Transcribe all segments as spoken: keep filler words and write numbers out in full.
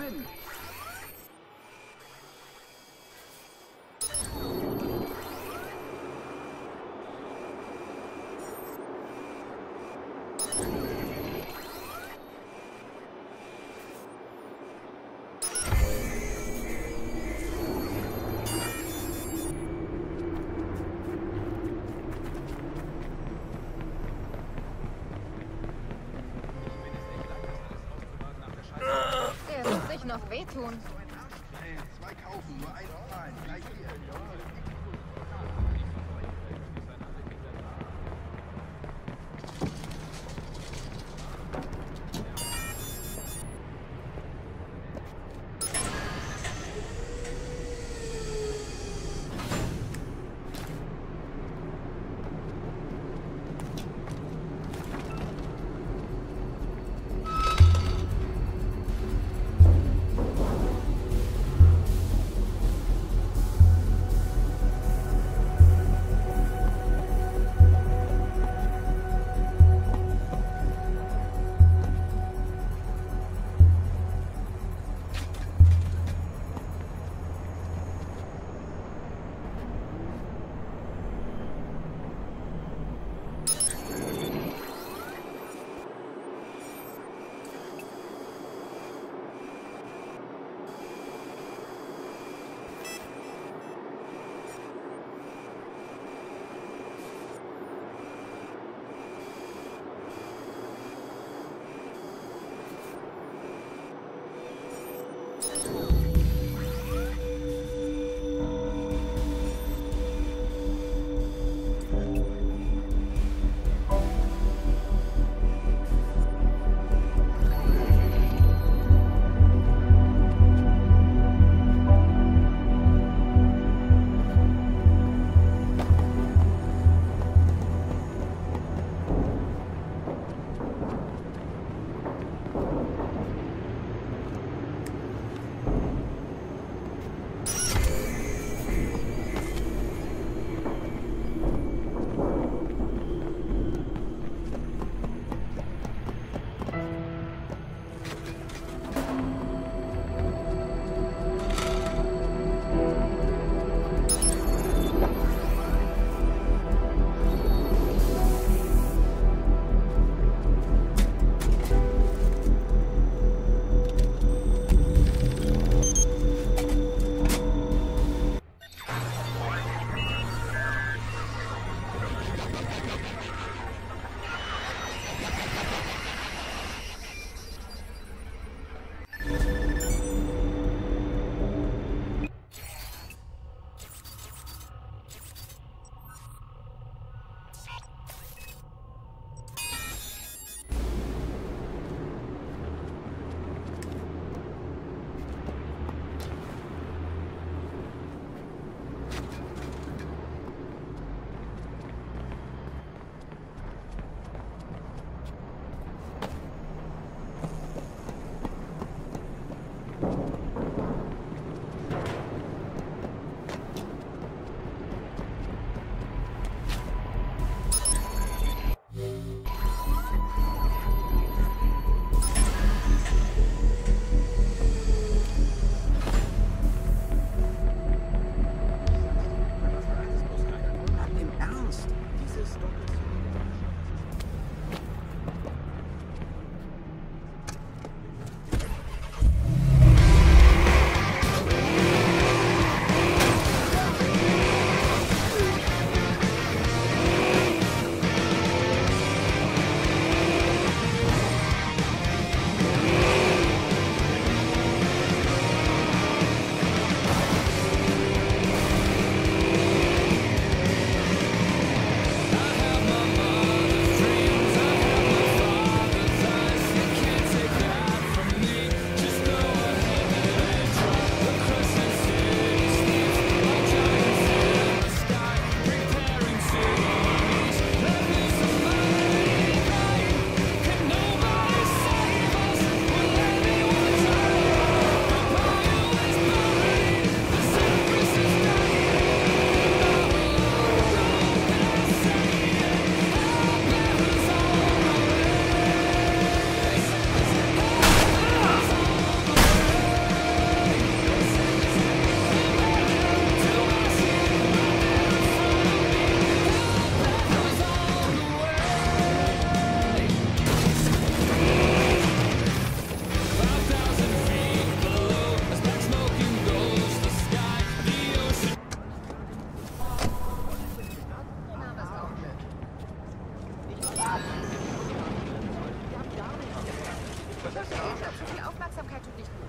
gewinnen. Der wird sich noch wehtun. Zwei kaufen, nur ein zahlen. Gleich hier. Zu viel Aufmerksamkeit tut nicht gut.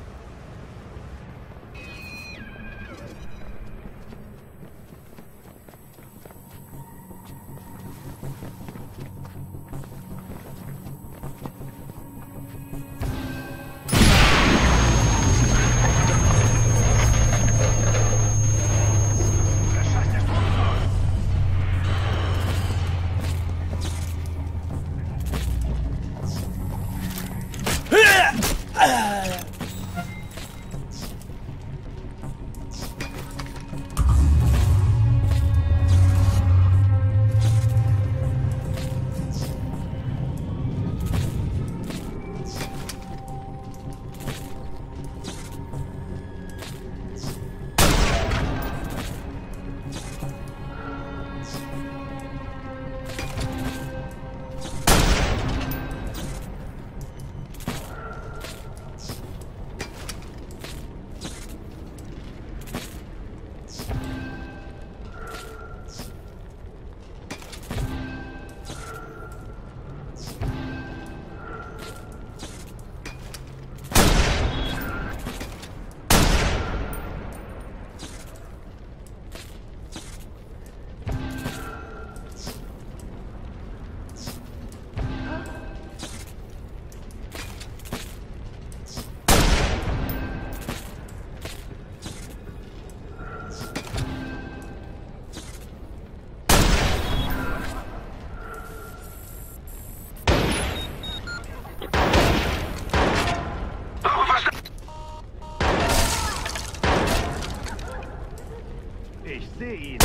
Ich sehe ihn.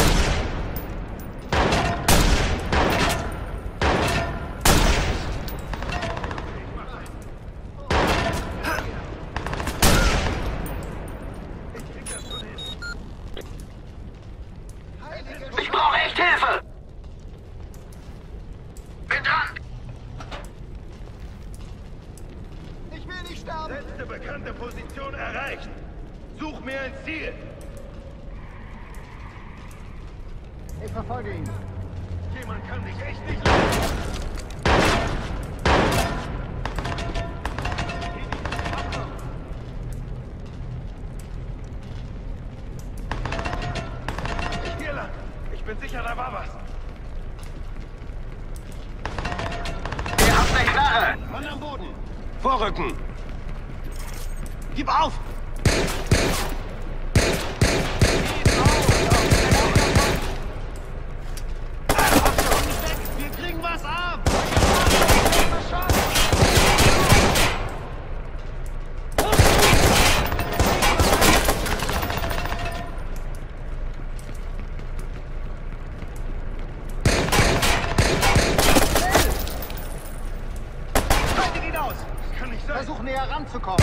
Ich brauche echt Hilfe! Bin dran! Ich will nicht sterben! Letzte bekannte Position erreicht. Such mir ein Ziel. Ich verfolge ihn. Jemand kann dich echt nicht leiden. Hier lang. Ich bin sicher, da war was. Ihr habt eine Knarre! Mann am Boden. Vorrücken. Gib auf! Wir kriegen was ab! Haltet ihn aus! Das kann nicht sein! Versuch näher ranzukommen.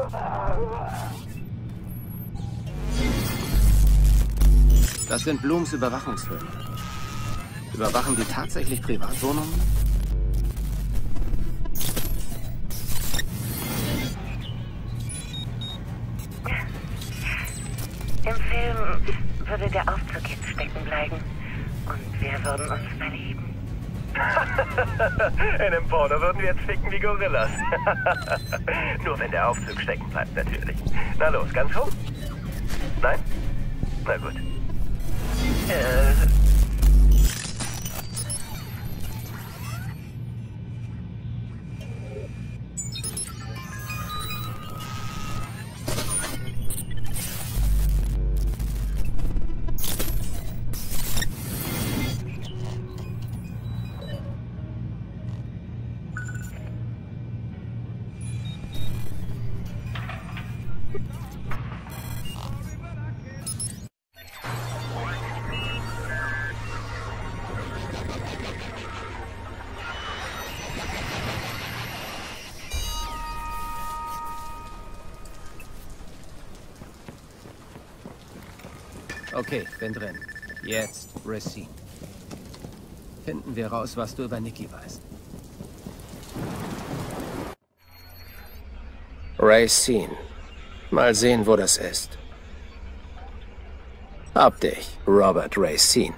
Das sind Blooms Überwachungsfilme. Überwachen die tatsächlich Privatwohnungen? Im Film würde der Aufzug jetzt stecken bleiben und wir würden uns verlieben. In dem Porno würden wir jetzt ficken wie Gorillas. Nur wenn der Aufzug stecken bleibt, natürlich. Na los, ganz hoch? Nein? Na gut. Äh... Okay, bin drin. Jetzt Racine. Finden wir raus, was du über Nikki weißt. Racine. Mal sehen, wo das ist. Hab dich, Robert Racine.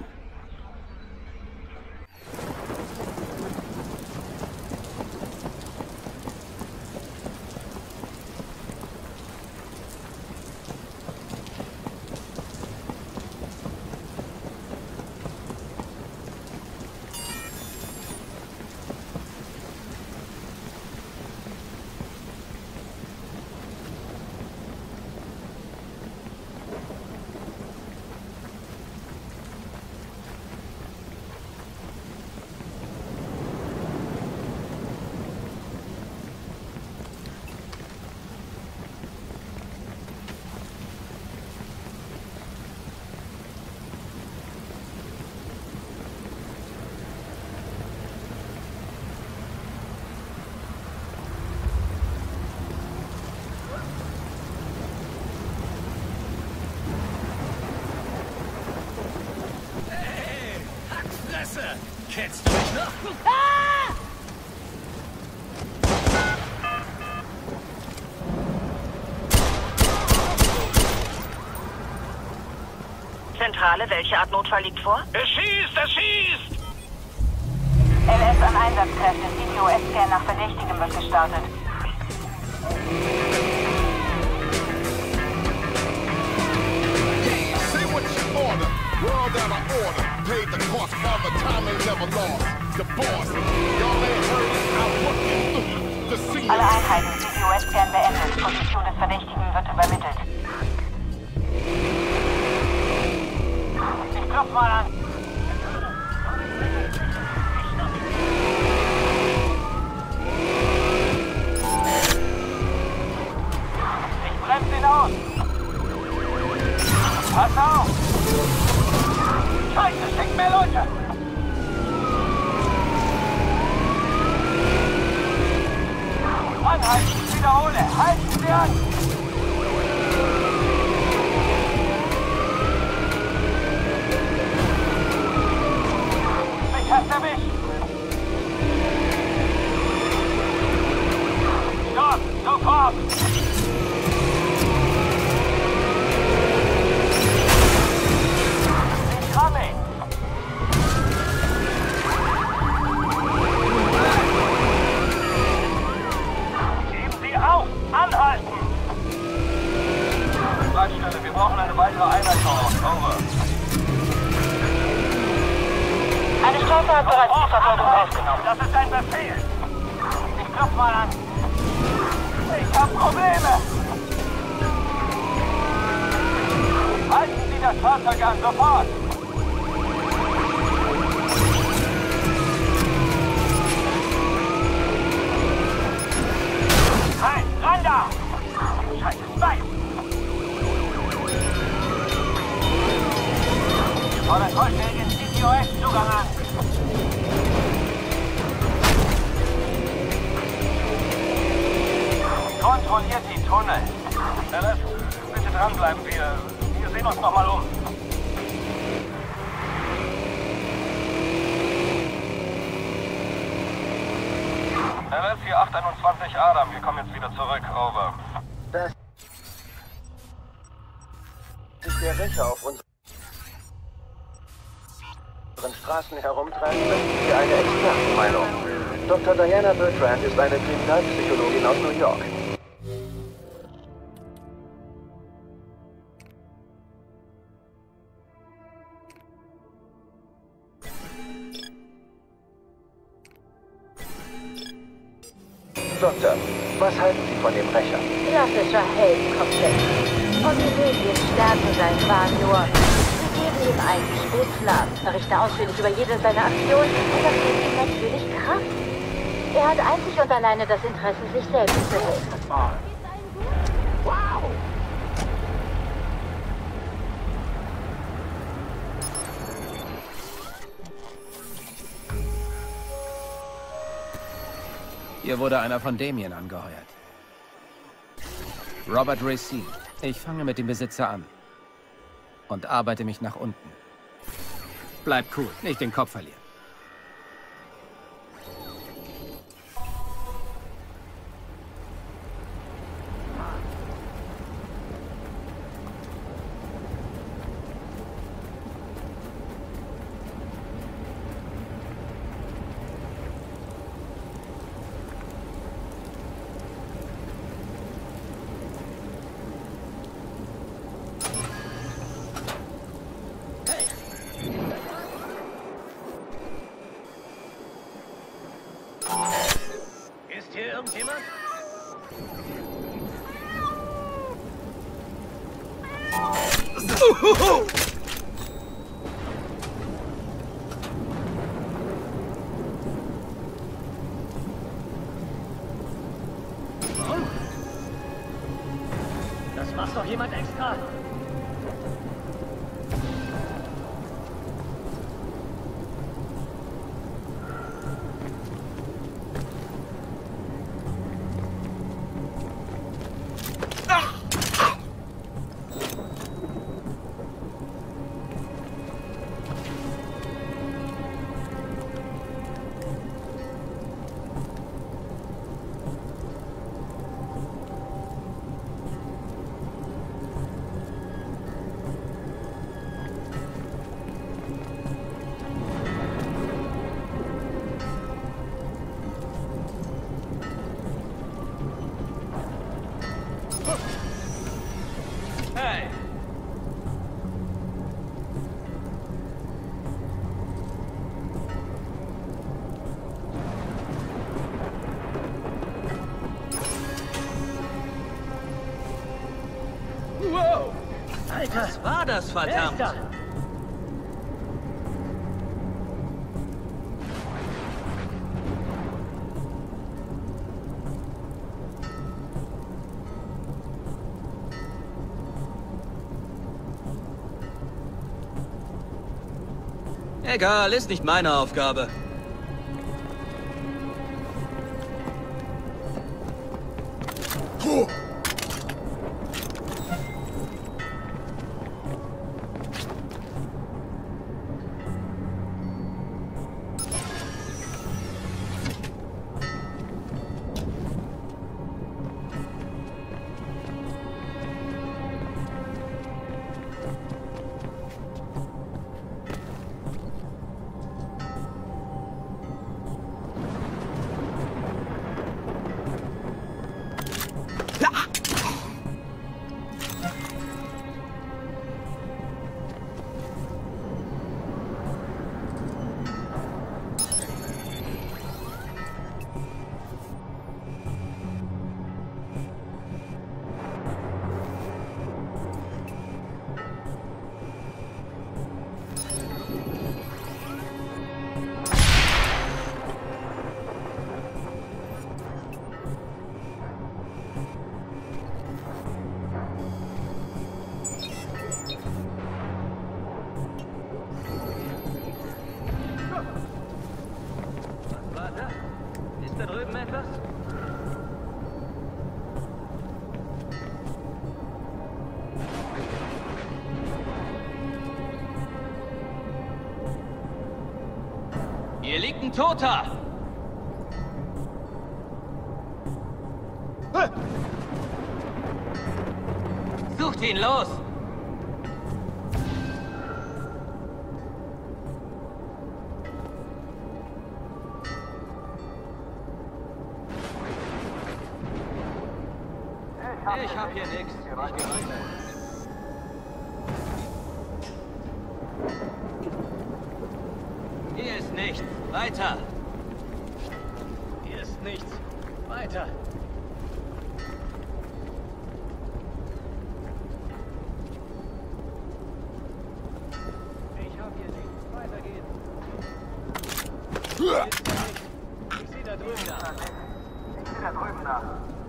Kennst du mich noch? Ah! Zentrale, welche Art Notfall liegt vor? Er schießt, er schießt! L S an Einsatzkräfte. C T O S-Scan nach Verdächtigem wird gestartet. Say what you order. World out of order. Paid the cost for the time and never lost. The boss. Y'all ain't heard it. I'll put you the scene. Alle Einheiten, C T O S-Scan beendet. Position des Verdächtigen wird übermittelt. Ich klopf mal an. Ich bremse ihn aus. Pass auf! Scheiße, steckt mehr Leute! Anhalten, ich wiederhole! Halten Sie an! Mich hast erwischt! Stopp! Sofort! Geben Sie auf! Anhalten! Leitstelle, wir brauchen eine weitere Einheit vor Ort. Over. Eine Straßenoperativverfolgung aufgenommen. Das ist ein Befehl! Ich klopf mal an. Ich hab Probleme! Halten Sie das Fahrzeug an, sofort! Halt! Ran da! Scheiße, Bein! Wir fordern vollständigen C T O S-Zugang an. kontrolliert die Tunnel. Alice, bitte dranbleiben. Wir, wir sehen uns nochmal um. Alice, hier acht einundzwanzig Adam. Wir kommen jetzt wieder zurück. Over. Das ist der Rächer auf unseren Straßen herumtreiben, möchten wir eine Expertenmeinung. Doktor Diana Bertrand ist eine Kriminalpsychologin aus New York. Doktor, was halten Sie von dem Rächer? Klassischer Heldenkopfschild. Und die Medien stärken seinen Wahn nur. Sie geben ihm einen Spitznamen, berichten ausführlich über jede seiner Aktionen und das gibt ihm natürlich Kraft. Er hat einzig und alleine das Interesse, sich selbst zu helfen. Wow! Hier wurde einer von Damien angeheuert. Robert Racine. Ich fange mit dem Besitzer an. Und arbeite mich nach unten. Bleib cool, nicht den Kopf verlieren. Irgendjemand? Das macht doch jemand extra. Hey! Wow! Alter, was war das, verdammt? Egal, ist nicht meine Aufgabe. Hier liegt ein Toter! Sucht ihn, los! Ich hab hier nichts. Ich geh weiter. Hier ist nichts. Weiter. Hier ist nichts. Weiter. Ich hab hier nichts. Weiter geht's. Hier ist nichts. Ich seh da drüben nach. Ich seh da drüben nach.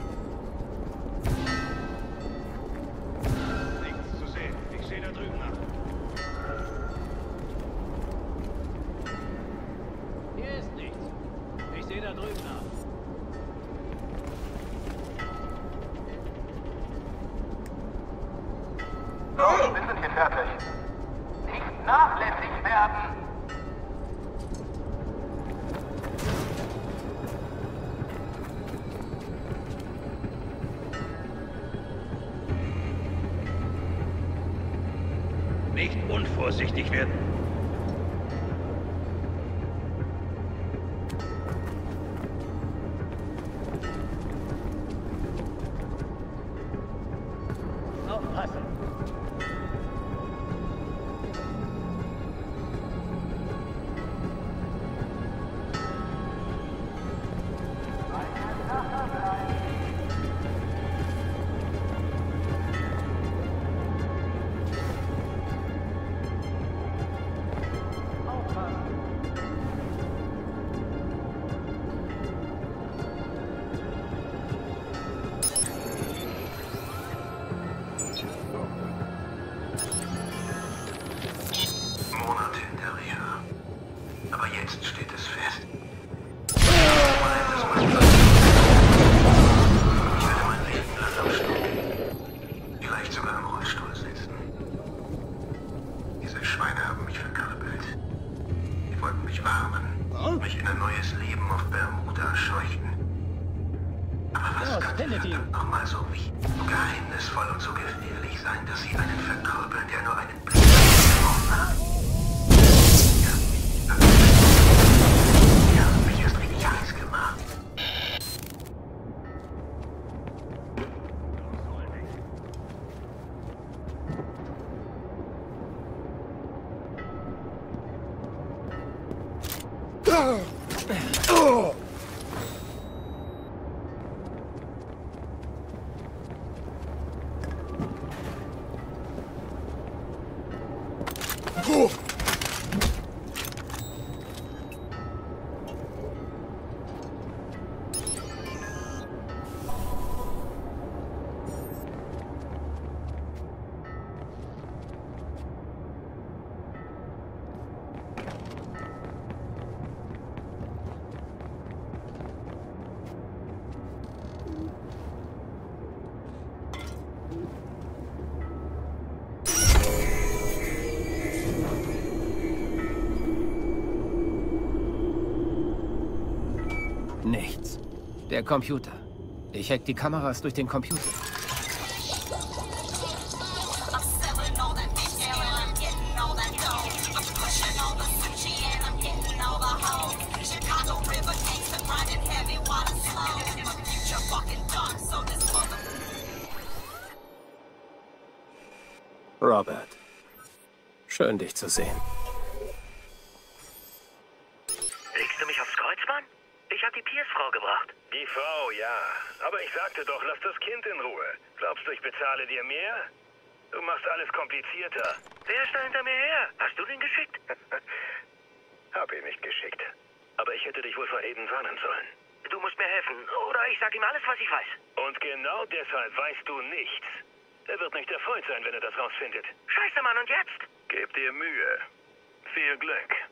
Nichts zu sehen. Ich sehe da drüben nach. Hier ist nichts. Ich sehe da drüben nach. So, wir sind hier fertig. Nicht nachlässig werden. Nicht unvorsichtig werden. Aufpassen. Monate in der Reha. Aber jetzt steht es fest. Ich werde mein Leben lang am Stuhl. Vielleicht sogar im Rollstuhl sitzen. Diese Schweine haben mich verkörpert. Sie wollten mich warnen, mich in ein neues Leben auf Bermuda scheuchen. Aber was kann verdammt nochmal so wie so geheimnisvoll und so gefährlich sein, dass sie einen verkörpern, der nur einen Blick gebraucht hat? Ja, mich erst richtig heiß gemacht. Nichts. Der Computer. Ich hack die Kameras durch den Computer. Robert. Schön, dich zu sehen. Legst du mich aufs Kreuz, Mann? Ich hab die Pierce-Frau gebracht. Die Frau, ja. Aber ich sagte doch, lass das Kind in Ruhe. Glaubst du, ich bezahle dir mehr? Du machst alles komplizierter. Wer ist da hinter mir her? Hast du den geschickt? Hab ihn nicht geschickt. Aber ich hätte dich wohl vor Aiden warnen sollen. Du musst mir helfen. Oder ich sag ihm alles, was ich weiß. Und genau deshalb weißt du nichts. Er wird nicht erfreut sein, wenn er das rausfindet. Scheiße, Mann, und jetzt? Gib dir Mühe. Viel Glück.